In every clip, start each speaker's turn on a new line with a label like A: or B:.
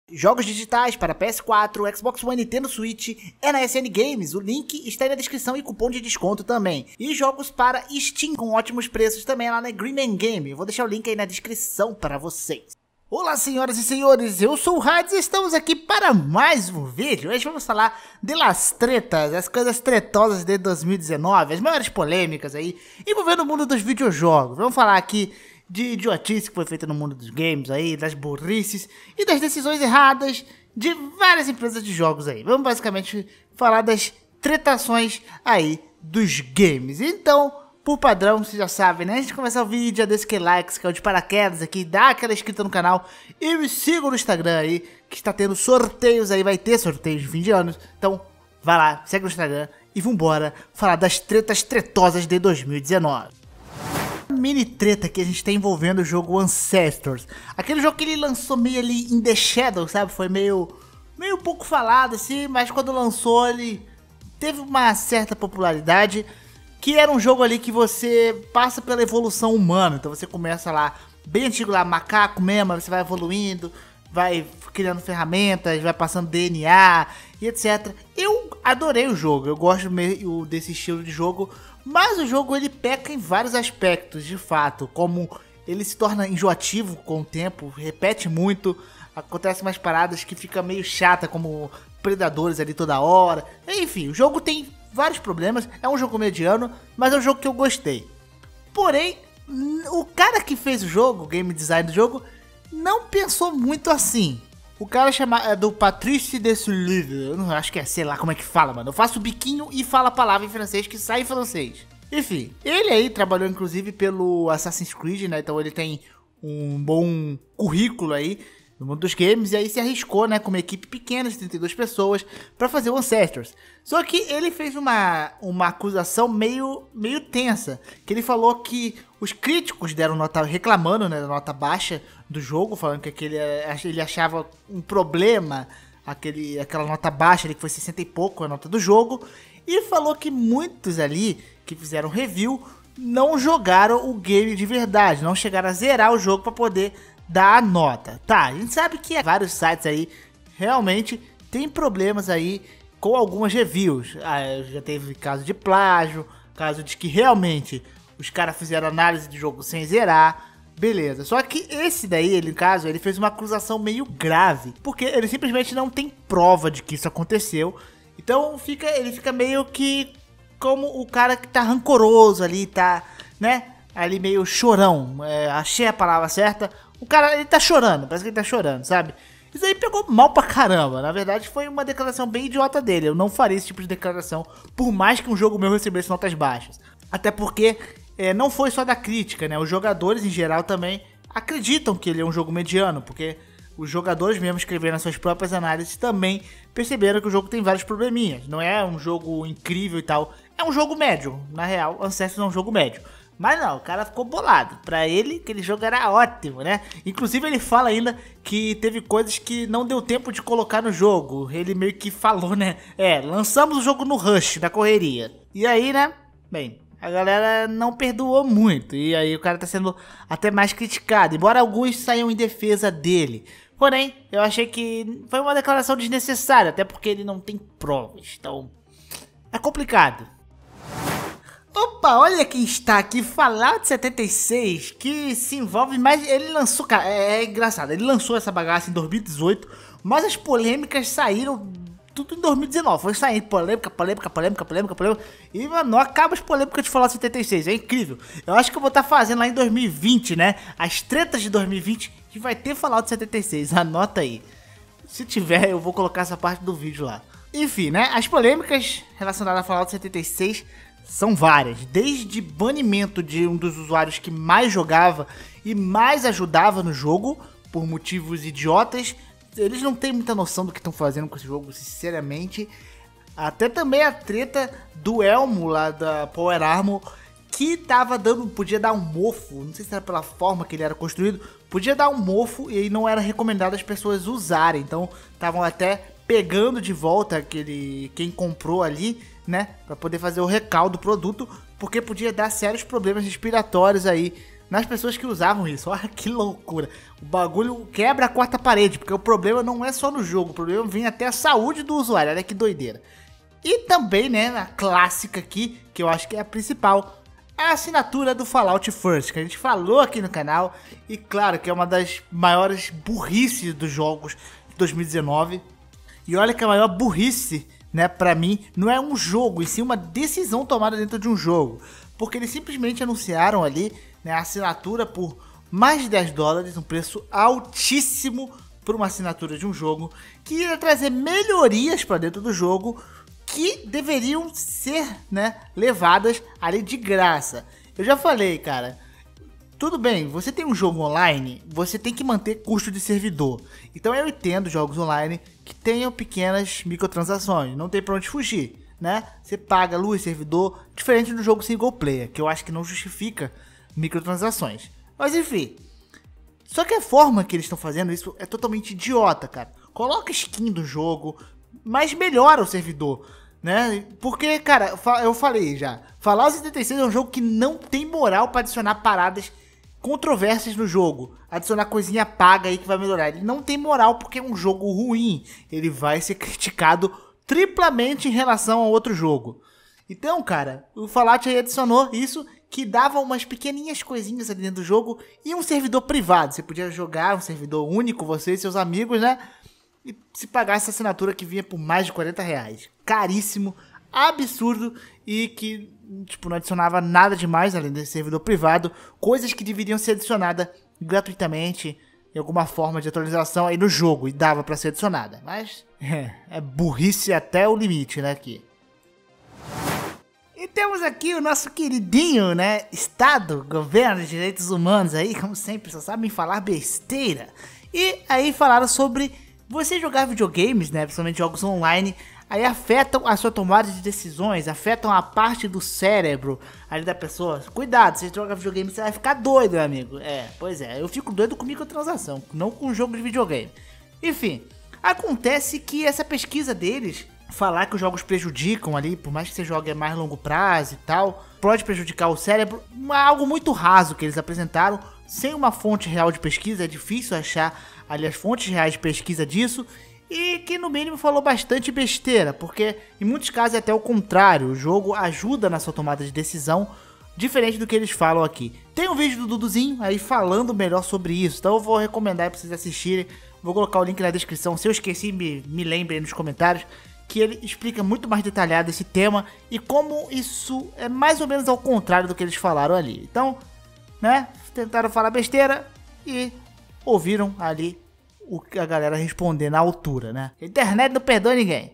A: Jogos digitais para PS4, Xbox One e Nintendo Switch é na SN Games, o link está aí na descrição e cupom de desconto também. E jogos para Steam com ótimos preços também lá na Green Man Game, eu vou deixar o link aí na descrição para vocês. Olá senhoras e senhores, eu sou o Hades e estamos aqui para mais um vídeo. Hoje vamos falar de las tretas, as coisas tretosas de 2019, as maiores polêmicas aí envolvendo o mundo dos videojogos. Vamos falar aqui de idiotice que foi feita no mundo dos games aí, das burrices e das decisões erradas de várias empresas de jogos aí. Vamos basicamente falar das tretações aí dos games. Então, por padrão, vocês já sabem, né? Antes de começar o vídeo, já deixa aquele like, que é o de paraquedas aqui, dá aquela inscrita no canal e me sigam no Instagram aí, que está tendo sorteios aí, vai ter sorteios de fim de anos. Então, vai lá, segue no Instagram e vambora falar das tretas tretosas de 2019. Mini treta que a gente tem envolvendo o jogo Ancestors. Aquele jogo que ele lançou meio ali in the shadow, sabe? Foi meio pouco falado assim, mas quando lançou ele teve uma certa popularidade. Que era um jogo ali que você passa pela evolução humana. Então você começa lá, bem antigo lá, macaco mesmo, você vai evoluindo, vai criando ferramentas, vai passando DNA e etc. Eu adorei o jogo, eu gosto meio desse estilo de jogo. Mas o jogo ele peca em vários aspectos, de fato. Como ele se torna enjoativo com o tempo, repete muito. Acontecem umas paradas que fica meio chata, como predadores ali toda hora. Enfim, o jogo tem vários problemas. É um jogo mediano, mas é um jogo que eu gostei. Porém, o cara que fez o jogo, o game design do jogo, não pensou muito assim. O cara é do Patrice Desullive, eu não acho que é, sei lá como é que fala, mano. Eu faço o biquinho e falo a palavra em francês que sai em francês. Enfim, ele aí trabalhou inclusive pelo Assassin's Creed, né? Então ele tem um bom currículo aí no mundo dos games. E aí se arriscou, né, com uma equipe pequena de 32 pessoas pra fazer o Ancestors. Só que ele fez uma acusação meio tensa. Que ele falou que os críticos deram nota, reclamando, né, da nota baixa do jogo, falando que ele achava um problema aquela nota baixa ali, que foi 60 e pouco a nota do jogo. E falou que muitos ali que fizeram review não jogaram o game de verdade, não chegaram a zerar o jogo pra poder dar a nota. Tá, a gente sabe que vários sites aí realmente tem problemas aí com algumas reviews. Já teve caso de plágio, caso de que realmente os caras fizeram análise de jogo sem zerar. Beleza, só que esse daí, no caso, ele fez uma acusação meio grave, porque ele simplesmente não tem prova de que isso aconteceu. Então ele fica meio que como o cara que tá rancoroso ali, tá, né, ali meio chorão, achei a palavra certa. O cara, ele tá chorando, parece que ele tá chorando, sabe? Isso aí pegou mal pra caramba, na verdade foi uma declaração bem idiota dele. Eu não faria esse tipo de declaração, por mais que um jogo meu recebesse notas baixas. Até porque não foi só da crítica, né? Os jogadores em geral também acreditam que ele é um jogo mediano, porque os jogadores mesmo escrevendo as suas próprias análises também perceberam que o jogo tem vários probleminhas. Não é um jogo incrível e tal, é um jogo médio. Na real, Ancestors é um jogo médio. Mas não, o cara ficou bolado. Pra ele, aquele jogo era ótimo, né? Inclusive ele fala ainda que teve coisas que não deu tempo de colocar no jogo. Ele meio que falou, né? Lançamos o jogo no rush, da correria. E aí, né? Bem, a galera não perdoou muito. E aí o cara tá sendo até mais criticado. Embora alguns saiam em defesa dele. Porém, eu achei que foi uma declaração desnecessária. Até porque ele não tem provas. Então, é complicado. Opa, olha quem está aqui, Fallout 76, que se envolve mais, ele lançou, cara, é engraçado, ele lançou essa bagaça em 2018, mas as polêmicas saíram tudo em 2019, foi saindo polêmica, e mano, não acaba as polêmicas de Fallout 76, é incrível. Eu acho que eu vou estar fazendo lá em 2020, né, as tretas de 2020, que vai ter Fallout 76, anota aí. Se tiver, eu vou colocar essa parte do vídeo lá. Enfim, né, as polêmicas relacionadas a Fallout 76 são várias, desde banimento de um dos usuários que mais jogava e mais ajudava no jogo, por motivos idiotas. Eles não têm muita noção do que estão fazendo com esse jogo, sinceramente. Até também a treta do Elmo lá da Power Armor, que podia dar um mofo, não sei se era pela forma que ele era construído, podia dar um mofo e aí não era recomendado as pessoas usarem. Então estavam até pegando de volta quem comprou ali, né, para poder fazer o recall do produto, porque podia dar sérios problemas respiratórios aí nas pessoas que usavam isso. Olha que loucura. O bagulho quebra a quarta parede, porque o problema não é só no jogo, o problema vem até a saúde do usuário. Olha que doideira. E também, né, a clássica aqui, que eu acho que é a principal, a assinatura do Fallout First, que a gente falou aqui no canal. E claro que é uma das maiores burrices dos jogos de 2019. E olha que a maior burrice, né, pra mim, não é um jogo, e sim uma decisão tomada dentro de um jogo. Porque eles simplesmente anunciaram ali, né, a assinatura por mais de $10, um preço altíssimo por uma assinatura de um jogo, que ia trazer melhorias para dentro do jogo, que deveriam ser, né, levadas ali de graça. Eu já falei, cara, tudo bem, você tem um jogo online, você tem que manter custo de servidor. Então eu entendo jogos online que tenham pequenas microtransações, não tem pra onde fugir, né? Você paga luz, servidor, diferente do jogo single player, que eu acho que não justifica microtransações. Mas enfim, só que a forma que eles estão fazendo isso é totalmente idiota, cara. Coloca skin do jogo, mas melhora o servidor, né? Porque, cara, eu falei já, Fallout 76 é um jogo que não tem moral para adicionar paradas controversas no jogo, adicionar coisinha paga aí que vai melhorar. Ele não tem moral porque é um jogo ruim, ele vai ser criticado triplamente em relação a outro jogo. Então, cara, o Fallout aí adicionou isso, que dava umas pequeninhas coisinhas ali dentro do jogo e um servidor privado. Você podia jogar um servidor único, você e seus amigos, né? E se pagasse essa assinatura que vinha por mais de R$40. Caríssimo, absurdo, e que, tipo, não adicionava nada demais além desse servidor privado. Coisas que deveriam ser adicionadas gratuitamente em alguma forma de atualização aí no jogo, e dava pra ser adicionada. Mas é burrice até o limite, né, aqui. E temos aqui o nosso queridinho, né, Estado, Governo de Direitos Humanos aí, como sempre, só sabem falar besteira. E aí falaram sobre você jogar videogames, né, principalmente jogos online, aí afetam a sua tomada de decisões, afetam a parte do cérebro ali da pessoa. Cuidado, se você joga videogame você vai ficar doido, meu amigo. Pois é, eu fico doido com microtransação, não com jogo de videogame. Enfim, acontece que essa pesquisa deles, falar que os jogos prejudicam ali, por mais que você jogue a mais longo prazo e tal, pode prejudicar o cérebro, algo muito raso que eles apresentaram, sem uma fonte real de pesquisa, é difícil achar ali as fontes reais de pesquisa disso, e que no mínimo falou bastante besteira, porque em muitos casos é até o contrário, o jogo ajuda na sua tomada de decisão, diferente do que eles falam aqui. Tem um vídeo do Duduzinho aí falando melhor sobre isso, então eu vou recomendar para vocês assistirem, vou colocar o link na descrição, se eu esqueci me lembrem aí nos comentários, que ele explica muito mais detalhado esse tema e como isso é mais ou menos ao contrário do que eles falaram ali. Então, né, tentaram falar besteira e ouviram ali o que a galera responder na altura, né? A internet não perdoa ninguém.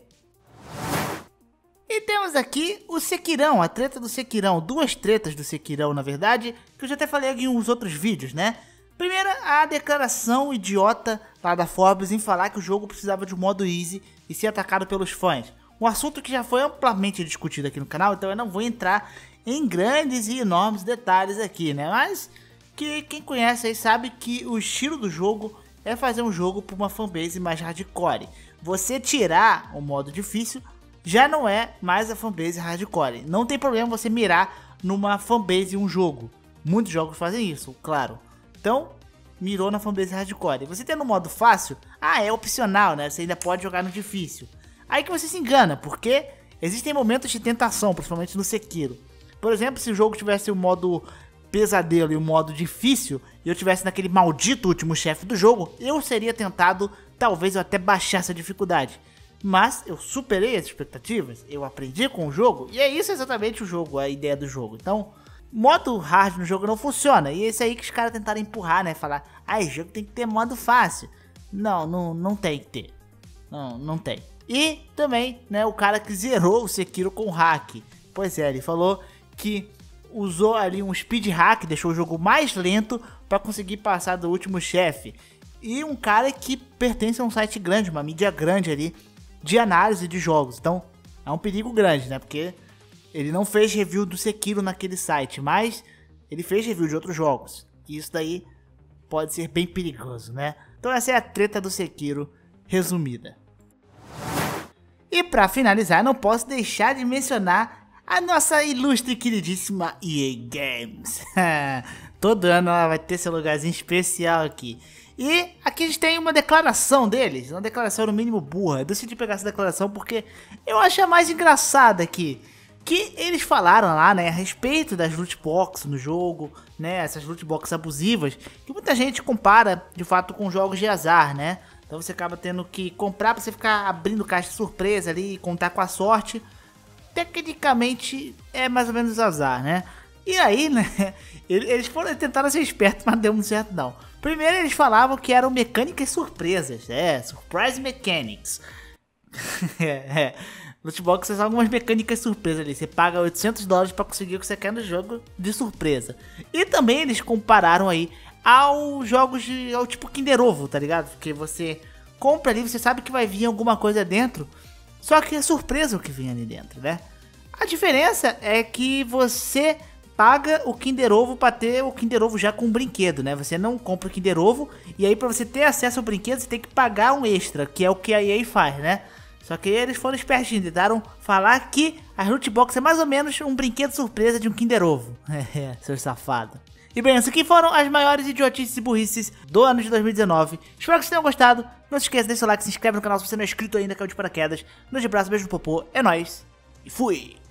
A: E temos aqui o Sekirão, a treta do Sekirão, duas tretas do Sekirão, na verdade, que eu já até falei aqui em uns outros vídeos, né? Primeira, a declaração idiota lá da Forbes em falar que o jogo precisava de um modo easy e ser atacado pelos fãs. Um assunto que já foi amplamente discutido aqui no canal, então eu não vou entrar em grandes e enormes detalhes aqui, né? Mas que quem conhece aí sabe que o estilo do jogo é fazer um jogo para uma fanbase mais hardcore. Você tirar o modo difícil já não é mais a fanbase hardcore. Não tem problema você mirar numa fanbase um jogo. Muitos jogos fazem isso, claro. Então, mirou na fanbase hardcore. Você tem no modo fácil, é opcional, né? Você ainda pode jogar no difícil. Aí que você se engana, porque existem momentos de tentação, principalmente no Sekiro. Por exemplo, se o jogo tivesse o modo pesadelo e o modo difícil, e eu tivesse naquele maldito último chefe do jogo, eu seria tentado, talvez eu até baixasse a dificuldade. Mas eu superei as expectativas, eu aprendi com o jogo, e é isso exatamente o jogo, a ideia do jogo. Então, modo hard no jogo não funciona, e é isso aí que os caras tentaram empurrar, né? Falar, esse jogo tem que ter modo fácil. Não tem que ter. Não tem. E também, né, o cara que zerou o Sekiro com hack. Pois é, ele falou que usou ali um speed hack, deixou o jogo mais lento para conseguir passar do último chefe. E um cara que pertence a um site grande, uma mídia grande ali, de análise de jogos. Então, é um perigo grande, né? Porque ele não fez review do Sekiro naquele site, mas ele fez review de outros jogos. E isso daí pode ser bem perigoso, né? Então essa é a treta do Sekiro resumida. E pra finalizar, não posso deixar de mencionar a nossa ilustre e queridíssima EA Games. Todo ano ela vai ter seu lugarzinho especial aqui. E aqui a gente tem uma declaração deles, uma declaração no mínimo burra. Eu decidi pegar essa declaração porque eu acho a mais engraçada aqui. Que eles falaram lá, né, a respeito das loot boxes no jogo, né, essas loot boxes abusivas, que muita gente compara, de fato, com jogos de azar, né. Então você acaba tendo que comprar pra você ficar abrindo caixa de surpresa ali e contar com a sorte. Tecnicamente é mais ou menos azar, né. E aí, né, eles tentaram ser espertos, mas não deu muito certo não. Primeiro eles falavam que eram mecânicas surpresas, surprise mechanics. Loot boxes são algumas mecânicas surpresas ali. Você paga $800 pra conseguir o que você quer no jogo de surpresa. E também eles compararam aí aos jogos ao tipo Kinder Ovo, tá ligado? Porque você compra ali, você sabe que vai vir alguma coisa dentro, só que é surpresa o que vem ali dentro, né? A diferença é que você paga o Kinder Ovo pra ter o Kinder Ovo já com um brinquedo, né? Você não compra o Kinder Ovo e aí pra você ter acesso ao brinquedo você tem que pagar um extra, que é o que a EA faz, né? Só que eles foram espertinhos, tentaram falar que a loot box é mais ou menos um brinquedo surpresa de um Kinder Ovo. Seu safado. E bem, isso aqui foram as maiores idiotices e burrices do ano de 2019. Espero que vocês tenham gostado. Não se esqueça de deixar o like, se inscreve no canal se você não é inscrito ainda, caiu de paraquedas. Nos abraço, beijo no popô, é nóis e fui!